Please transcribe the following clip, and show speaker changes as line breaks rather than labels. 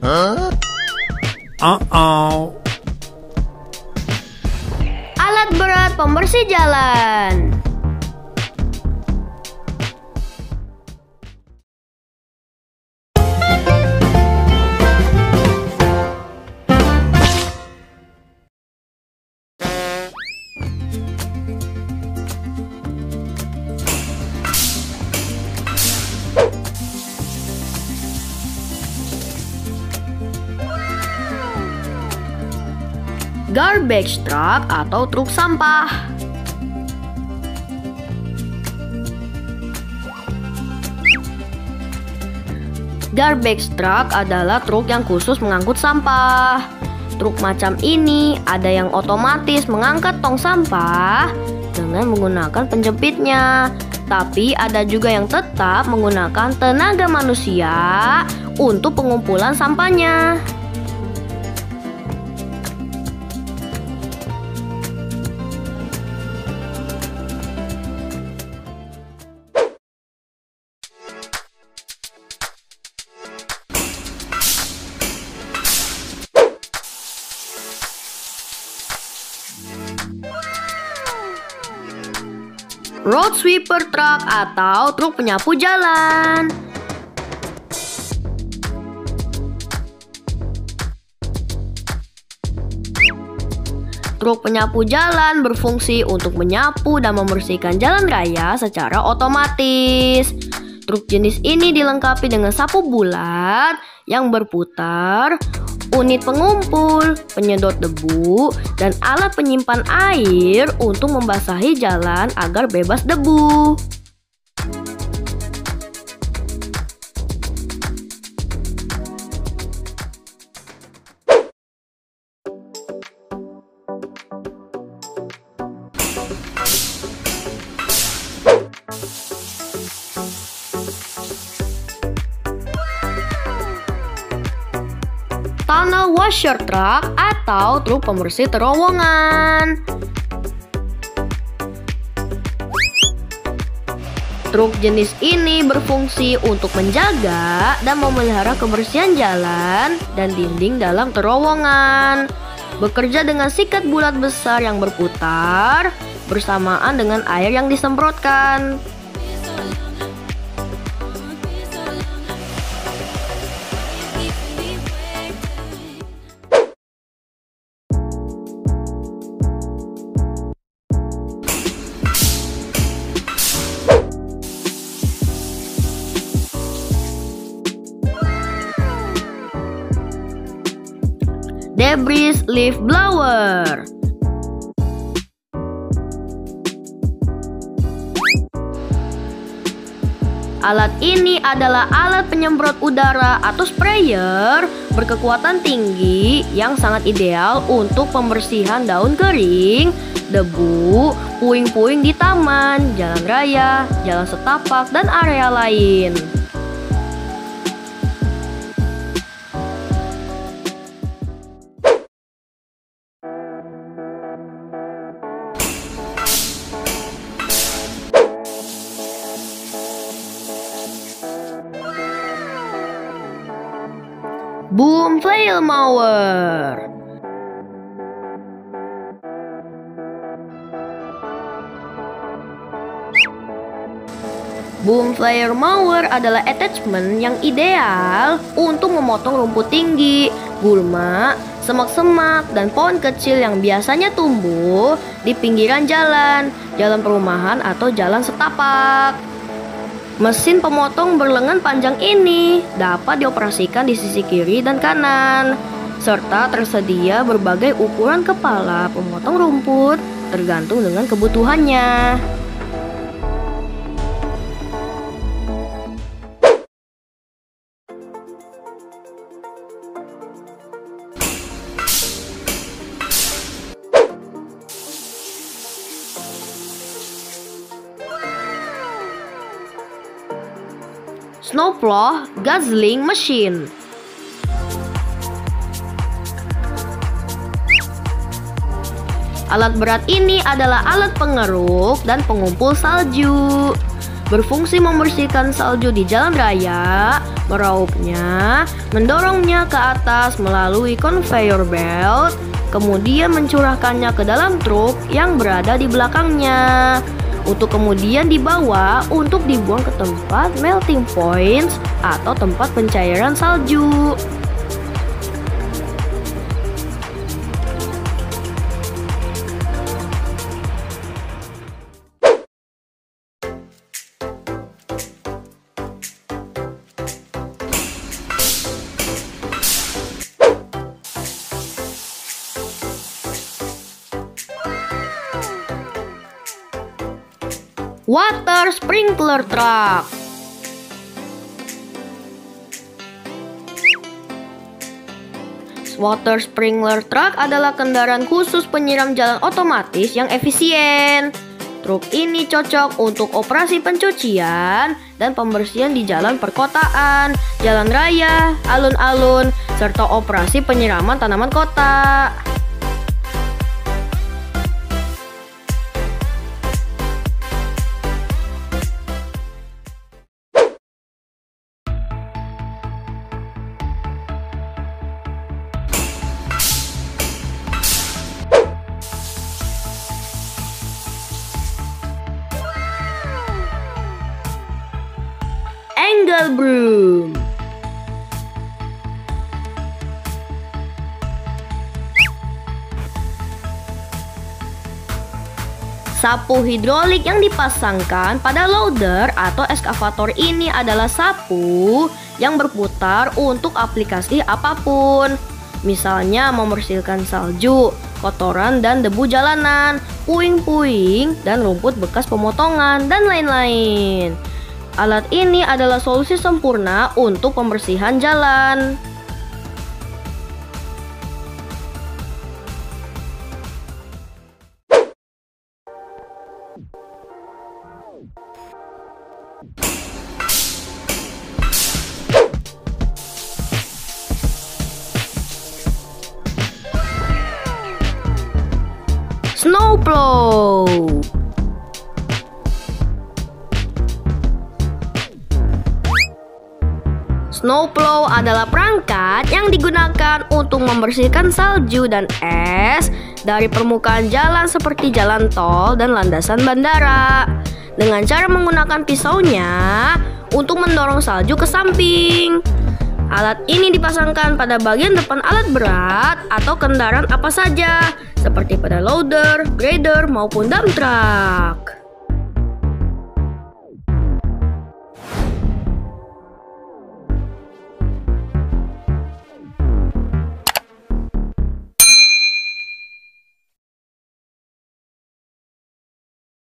Uh-oh.
Alat berat pembersih jalan. Garbage truck atau truk sampah. Garbage truck adalah truk yang khusus mengangkut sampah. Truk macam ini ada yang otomatis mengangkat tong sampah dengan menggunakan penjepitnya. Tapi ada juga yang tetap menggunakan tenaga manusia untuk pengumpulan sampahnya. Road sweeper truck atau truk penyapu jalan. Truk penyapu jalan berfungsi untuk menyapu dan membersihkan jalan raya secara otomatis. Truk jenis ini dilengkapi dengan sapu bulat yang berputar, unit pengumpul, penyedot debu, dan alat penyimpan air untuk membasahi jalan agar bebas debu. Tunnel washer truck atau truk pembersih terowongan. Truk jenis ini berfungsi untuk menjaga dan memelihara kebersihan jalan dan dinding dalam terowongan. Bekerja dengan sikat bulat besar yang berputar bersamaan dengan air yang disemprotkan. Debris leaf blower. Alat ini adalah alat penyemprot udara atau sprayer berkekuatan tinggi yang sangat ideal untuk pembersihan daun kering, debu, puing-puing di taman, jalan raya, jalan setapak, dan area lain. Boom flail mower. Boom flail mower adalah attachment yang ideal untuk memotong rumput tinggi, gulma, semak-semak, dan pohon kecil yang biasanya tumbuh di pinggiran jalan, jalan perumahan, atau jalan setapak. Mesin pemotong berlengan panjang ini dapat dioperasikan di sisi kiri dan kanan, serta tersedia berbagai ukuran kepala pemotong rumput tergantung dengan kebutuhannya. Snowplow guzzling machine. Alat berat ini adalah alat pengeruk dan pengumpul salju. Berfungsi membersihkan salju di jalan raya, Meraupnya, mendorongnya ke atas melalui conveyor belt, kemudian mencurahkannya ke dalam truk yang berada di belakangnya, untuk kemudian dibawa untuk dibuang ke tempat melting points atau tempat pencairan salju. Water sprinkler truck. Water sprinkler truck adalah kendaraan khusus penyiram jalan otomatis yang efisien. Truk ini cocok untuk operasi pencucian dan pembersihan di jalan perkotaan, jalan raya, alun-alun, serta operasi penyiraman tanaman kota. Angle broom. Sapu hidrolik yang dipasangkan pada loader atau eskavator ini adalah sapu yang berputar untuk aplikasi apapun. Misalnya membersihkan salju, kotoran dan debu jalanan, puing-puing dan rumput bekas pemotongan, dan lain-lain. Alat ini adalah solusi sempurna untuk pembersihan jalan. Snowplow. Snowplow adalah perangkat yang digunakan untuk membersihkan salju dan es dari permukaan jalan seperti jalan tol dan landasan bandara, dengan cara menggunakan pisaunya untuk mendorong salju ke samping. Alat ini dipasangkan pada bagian depan alat berat atau kendaraan apa saja, seperti pada loader, grader, maupun dump truck.